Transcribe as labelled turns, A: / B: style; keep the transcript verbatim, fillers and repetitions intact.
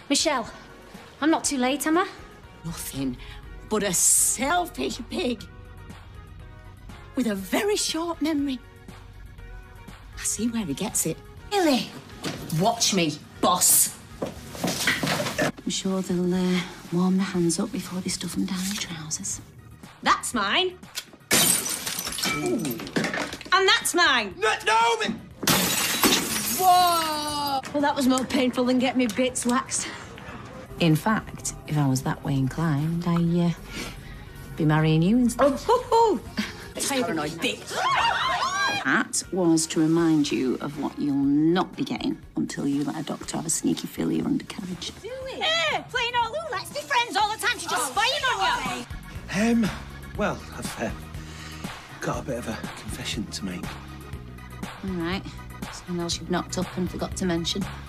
A: Michelle, I'm not too late, am I?
B: Nothing but a selfish pig with a very short memory. I see where he gets it.
A: Really? Watch me, boss.
B: I'm sure they'll uh, warm their hands up before they stuff them down their trousers.
A: That's mine. Ooh. And that's mine.
C: No, no, but... Whoa!
A: Well, that was more painful than getting me bits waxed.
B: In fact, if I was that way inclined, I'd uh, be marrying you instead.
A: Oh, ho, ho. Paranoid bitch.
B: That was to remind you of what you'll not be getting until you let a doctor have a sneaky feel of your undercarriage.
A: Do it. Hey, playing all who? Let's be friends all the time. She's just spying on you.
C: Um, well, I've uh, got a bit of a confession to make.
B: All right. Something else you've knocked up and forgot to mention.